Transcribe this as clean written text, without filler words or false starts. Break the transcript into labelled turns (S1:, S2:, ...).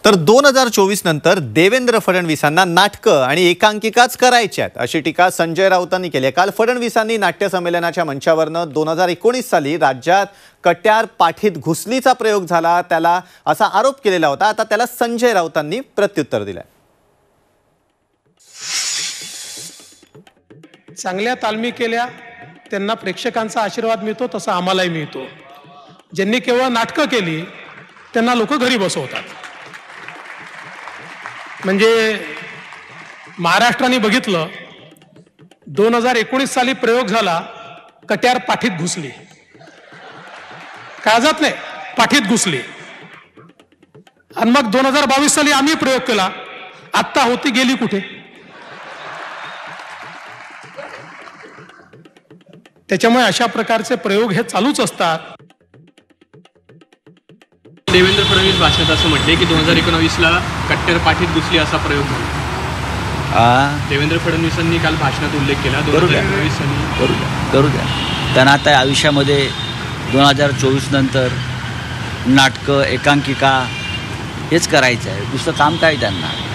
S1: तर 2024 नंतर देवेंद्र फडणवीसांना नाटकं आणि एकांकिकाच करायच्यात अशी टीका संजय राऊतांनी केली आहे। काल फडणवीसांनी नाट्य संमेलनाच्या मंचावरनं 2019 साली राज्यात कट्यार पाठीत घुसलीचा प्रयोग झाला त्याला असा आरोप केलेला होता। आता त्याला संजय राऊतांनी प्रत्युत्तर दिलंय।
S2: चांगल्या तालमी केल्या त्यांना प्रेक्षकांचा आशीर्वाद मिळतो, तसा आम्हालाही मिळतो। ज्यांनी केवळ नाटकं केली त्यांना लोक घरी बसवतात। म्हणजे महाराष्ट्राने बघितलं 2019 साली प्रयोग झाला, कट्यार पाठीत घुसली, काळजात नाही पाठीत घुसली। आणि मग 2022 साली आम्ही प्रयोग केला, आत्ता होती गेली कुठे? त्याच्यामुळे अशा प्रकारचे प्रयोग हे चालूच असतात।
S3: देवेंद्र फडणवीस भाषणात असं म्हटले की 2019ला कट्यार पाठीत घुसली असा प्रयोग झाला। देवेंद्र फडणवीसांनी काल भाषणात उल्लेख केला 2019 साली।
S4: करू द्या त्यांना आता आयुष्यामध्ये 2024 नंतर नाटकं एकांकिका हेच करायचं आहे, दुसरं काम काय त्यांना।